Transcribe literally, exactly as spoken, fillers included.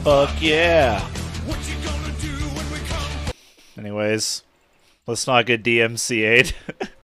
Fuck yeah. Anyways, let's not get D M C A'd.